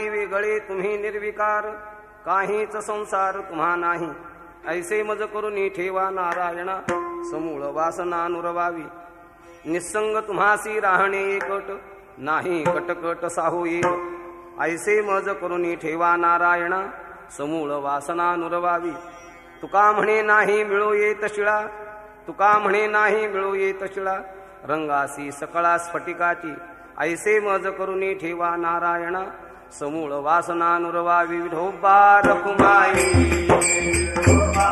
तुम्हारी वेगळे तुम्ही निर्विकार, काहीच संसार तुम्हा नाही. ऐसे मज करून ठेवा नारायणा, समूळ वासना नुरवावी. निसंग तुम्हासी राहणे एकट, नाही कटकट साहू येव. ऐसे मज करून ठेवा नारायणा, समूळ वासना नुरवावी. तुका म्हणे नाही मिळो येत शिळा, तुका म्हणे नाही मिळो येत शिळा. रंगासी सकळा स्फटिकाची, ऐसे मज करून ठेवा नारायणा, समूळ वासना नुरवावी. विठोबा रखुमाई, विठोबा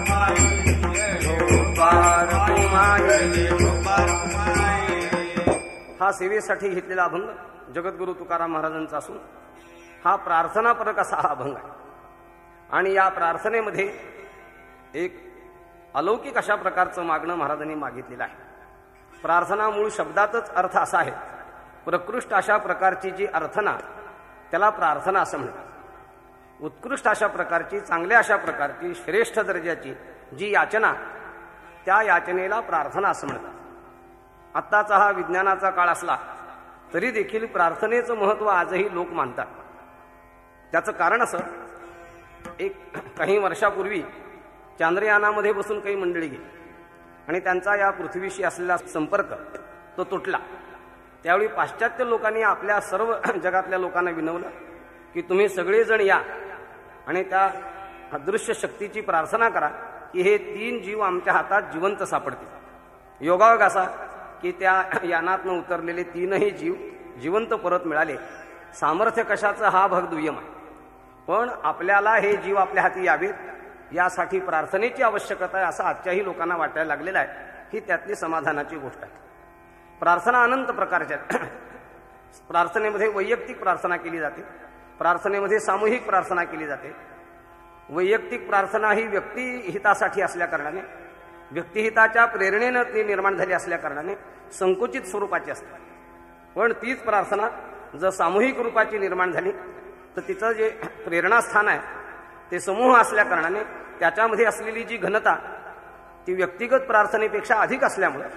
रखुमाई. हा सेवेसाठी घेतलेला अभंग जगद्गुरु तुकाराम महाराजांचा असून हा प्रार्थनापरक असा हा अभंग आहे. आणि या प्रार्थनेमध्ये एक अलौकिक अशा प्रकारचं मागणं महाराजांनी मागितलेलं आहे. प्रार्थना मूळ शब्दातच अर्थ असा आहे, प्रकृष्ट अशा प्रकारची जी अर्थना त्याला प्रार्थना असं म्हणतात. उत्कृष्ट अशा प्रकारची, चांगल्या अशा प्रकारची, श्रेष्ठ दर्जाची जी याचना, त्या याचनेला प्रार्थना असं म्हणतात. आत्ताचा हा विज्ञानाचा काळ असला तरी देखील प्रार्थनेचं महत्त्व आजही लोक मानतात. त्याचं कारण असं, एक काही वर्षापूर्वी चांद्रयानामध्ये बसून काही मंडळी गेली आणि त्यांचा या पृथ्वीशी असलेला संपर्क तो तुटला. त्यावेळी पाश्चात्य लोकांनी आपल्या सर्व जगातल्या लोकांना विनवलं की तुम्ही सगळेजण या आणि त्या अदृश्य शक्तीची प्रार्थना करा की हे 3 जीव आमच्या हातात जिवंत सापडतील. योगायोग असा की त्या यानातनं उतरलेले 3ही जीव जिवंत परत मिळाले. सामर्थ्य कशाचं हा भाग दुय्यम आहे, पण आपल्याला हे जीव आपल्या हाती यावेत यासाठी प्रार्थनेची आवश्यकता आहे असं आजच्याही लोकांना वाटायला लागलेलं आहे. ही त्यातली समाधानाची गोष्ट आहे. प्रार्थना अनंत प्रकारच्या आहेत. प्रार्थनेमध्ये वैयक्तिक प्रार्थना केली जाते, प्रार्थनेमध्ये सामूहिक प्रार्थना केली जाते. वैयक्तिक प्रार्थना ही व्यक्तिहितासाठी असल्या कारणाने, व्यक्तिहिताच्या प्रेरणेनं ती निर्माण झाली असल्या कारणाने संकुचित स्वरूपाची असते. पण तीच प्रार्थना जर सामूहिक रूपाची निर्माण झाली तर तिचं जे प्रेरणास्थान आहे ते समूह असल्या कारणाने त्याच्यामध्ये असलेली जी घनता ती व्यक्तिगत प्रार्थनेपेक्षा अधिक असल्यामुळे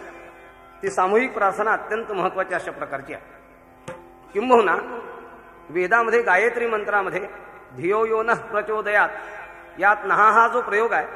ती सामूहिक प्रार्थना अत्यंत महत्त्वाची अशा प्रकारची आहे. किंबहुना वेदामध्ये गायत्री मंत्रामध्ये धियो यो नः प्रचोदयात, यात नहा हा जो प्रयोग आहे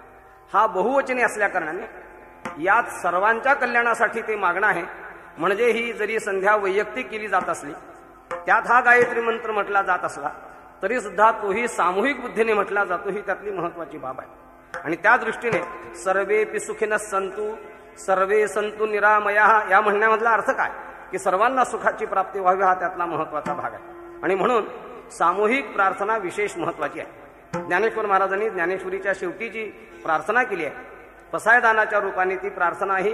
हा बहुवचनी असल्या कारणाने यात सर्वांच्या कल्याणासाठी ते मागणं आहे. म्हणजे ही जरी संध्या वैयक्तिक केली जात असली, त्यात हा गायत्री मंत्र म्हटला जात असला तरी सुद्धा तोही सामूहिक बुद्धीने म्हटला जातो. ही त्यातली महत्वाची बाब आहे. आणि त्या दृष्टीने सर्वेपि सुखिनः सन्तु सर्वे सन्तु निरामयाः या म्हणण्यामधला अर्थ काय की सर्वांना सुखाची प्राप्ती व्हावी हा त्यातला महत्वाचा भाग आहे. आणि म्हणून सामूहिक प्रार्थना विशेष महत्वाची आहे. ज्ञानेश्वर महाराजांनी ज्ञानेश्वरीच्या शेवटी जी प्रार्थना केली आहे पसायदानाच्या रूपाने, ती प्रार्थना ही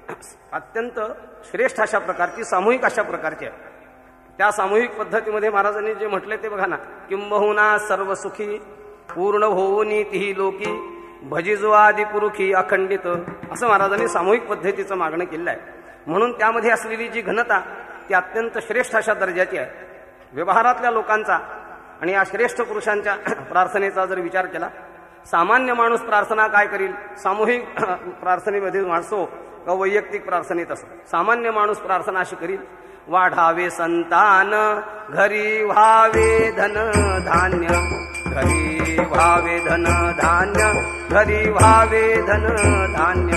अत्यंत श्रेष्ठ अशा प्रकारची, सामूहिक अशा प्रकारची आहे. त्या सामूहिक पद्धतीमध्ये महाराजांनी जे म्हटले ते बघा ना, किंबहुना सर्व सुखी पूर्ण होऊनी तिही लोकी भजिजो आदि पुरुखी अखंडित, असं महाराजांनी सामूहिक पद्धतीचं मागणं केलं आहे. म्हणून त्यामध्ये असलेली जी घनता ती अत्यंत श्रेष्ठ अशा दर्जाची आहे. व्यवहारातल्या लोकांचा आणि या श्रेष्ठ पुरुषांच्या प्रार्थनेचा जर विचार केला, सामान्य माणूस प्रार्थना काय करील, सामूहिक प्रार्थनेमध्ये असो का वैयक्तिक प्रार्थनेत असो, सामान्य माणूस प्रार्थना अशी करील, वाढावे संतान घरी व्हावे धन धान्य, घरी व्हावे धन धान्य, घरी व्हावे धन धान्य.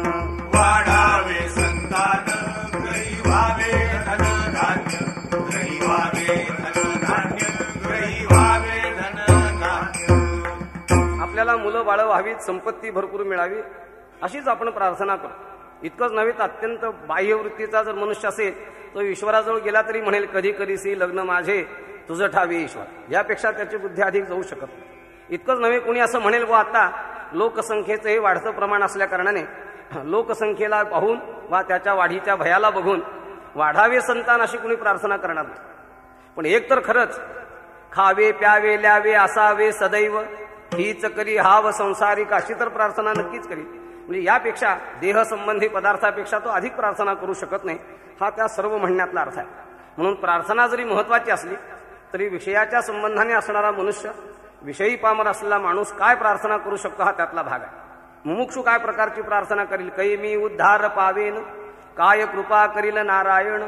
वाढावे संतान घरी व्हावे धन धान्य, घरी व्हावे धन धान्य, घरी व्हावे धन धान्य. आपल्याला मुलं बाळं व्हावीत, संपत्ती भरपूर मिळावी अशीच आपण प्रार्थना करतो. इतकंच नव्हे तर अत्यंत बाह्यवृत्तीचा जर मनुष्य असेल तो ईश्वराजवळ गेला तरी म्हणेल कधी कधीसी लग्न माझे तुझं ठावे ईश्वर, यापेक्षा त्याची बुद्धी अधिक जाऊ शकत नाही. इतकंच नव्हे कोणी असं म्हणेल व आता लोकसंख्येचं हे वाढतं प्रमाण असल्या कारणाने लोकसंख्येला पाहून वा त्याच्या वाढीच्या भयाला बघून वाढावे संतान अशी कोणी प्रार्थना करणार नाही. पण एक तर खरंच खावे प्यावे ल्यावे असावे सदैव हीच करी हाव संसारिक अशी तर प्रार्थना नक्कीच करी. म्हणजे यापेक्षा देहसंबंधी पदार्थापेक्षा तो अधिक प्रार्थना करू शकत नाही, हा त्या सर्व म्हणण्यातला अर्थ आहे. म्हणून प्रार्थना जरी महत्वाची असली तरी विषयाच्या संबंधाने असणारा मनुष्य, विषयी पामर असलेला माणूस काय प्रार्थना करू शकतो हा त्यातला भाग आहे. मुमुक्षू काय प्रकारची प्रार्थना करील, कै मी उद्धार पावेन, काय कृपा करील नारायण,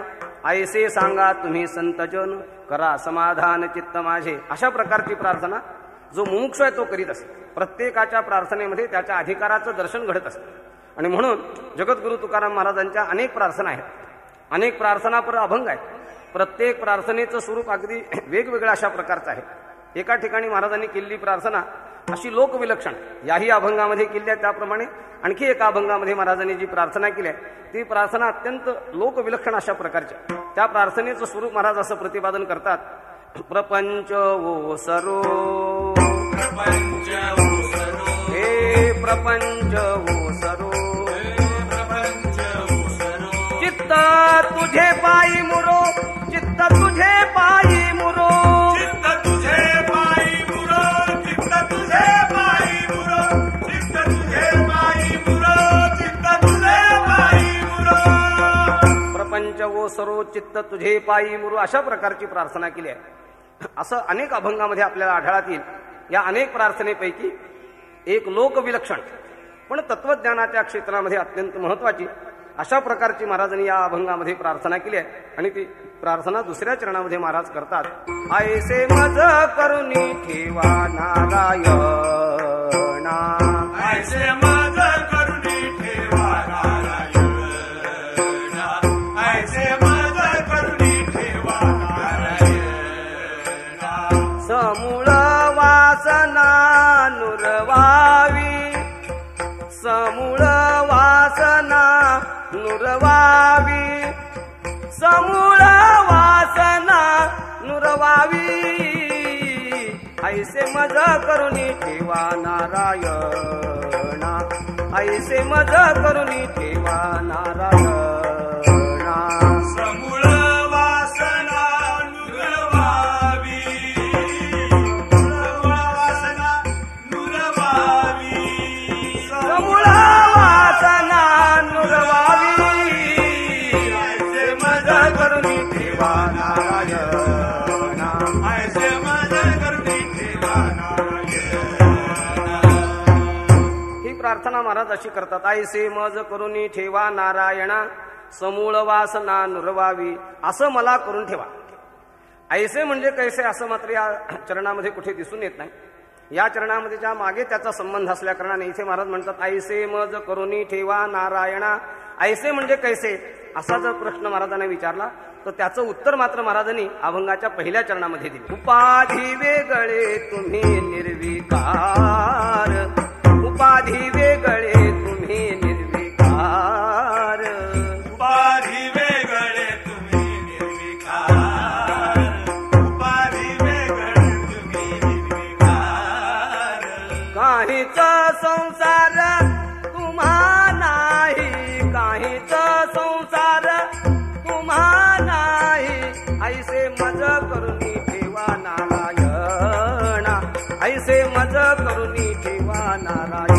ऐसे सांगा तुम्ही संतजन, करा समाधान चित्त माझे. अशा प्रकारची प्रार्थना जो मुमुक्ष आहे तो करीत असतो. प्रत्येकाच्या प्रार्थनेमध्ये त्याच्या अधिकाराचं दर्शन घडत असतं. आणि म्हणून जगद्गुरु तुकाराम महाराजांच्या अनेक प्रार्थना आहेत, अनेक प्रार्थनापर अभंग आहेत. प्रत्येक प्रार्थनेचं स्वरूप अगदी वेगवेगळं अशा प्रकारचं आहे. एका ठिकाणी महाराजांनी केलेली प्रार्थना अशी लोकविलक्षण याही अभंगामध्ये केली आहे. त्याप्रमाणे आणखी एका अभंगामध्ये महाराजांनी जी प्रार्थना केली आहे ती प्रार्थना अत्यंत लोकविलक्षण अशा प्रकारची. त्या प्रार्थनेचं स्वरूप महाराज असं प्रतिपादन करतात. प्रपंच ओसरो, प्रपंच ओसरो, हे प्रपंच ओसरो, प्रपंच ओसरो. चित्त तुझे पायी मुरो, चित्त तुझे पायी मुरो, चित्त तुझे पायी मुरो, चित्त तुझे पायी मुरो, चित्त तुझे पायी मुरो, चित्त तुझे पायी मुरो. प्रपंच ओसरो, चित्त तुझे पायी मुरो, अशा प्रकारची प्रार्थना केली आहे. असं अनेक अभंगामध्ये आपल्याला आढळत येईल. या अनेक प्रार्थनेपैकी एक लोकविलक्षण पण तत्वज्ञानाच्या क्षेत्रामध्ये अत्यंत महत्वाची अशा प्रकारची महाराजांनी या अभंगामध्ये प्रार्थना केली आहे. आणि ती प्रार्थना दुसऱ्या चरणामध्ये महाराज करतात. ऐसे मज करुणी ठेवा नारायणा, ऐसे मज करुणी ठेवा नारायणा, ऐसे मज करुणी ठेवा नारायणा. समूळ वासना नुरवावी, समूळ वासना नुरवावी, समूळ वासना नुरवावी. ऐसे मज करुणी ठेवा नारायणा, ऐसे मज करुणी ठेवा नारायणा. समूळ वासना नुरवावी, समूळ वासना नुरवावी, समूळ वासना नुरवावी. ऐसे मज करुणी ठेवा नारायणा, ऐसे मज करुणी ठेवा नारायणा. ही प्रार्थना महाराज अशी करतात. ऐसे मज करुणी ठेवा नारायणा, समूळ वासना नुरवावी, असं मला करून ठेवा. ऐसे म्हणजे कैसे असं मात्र या चरणामध्ये कुठे दिसून येत नाही. या चरणामध्ये ज्या मागे त्याचा संबंध असल्या कारणाने इथे महाराज म्हणतात ऐसे मज करुणी ठेवा नारायणा. ऐसे म्हणजे कैसे असा जर प्रश्न महाराजांनी विचारला तर त्याचं उत्तर मात्र महाराजांनी अभंगाच्या पहिल्या चरणामध्ये दिले. उपाधी वेगळे तुम्ही निर्विकार, उपाधी वेगळे तुम्ही निर्विकार, उपाधी वेगळे तुम्ही निर्विकार, उपाधी वेगळे तुम्ही निर्विकार. काहीच संसार तुम्हा नाही, काहीच संसार तुम्हा नाही. ऐसे मज करुणी ठेवा नारायणा, ऐसे मज करुणी ठेवा नारायण.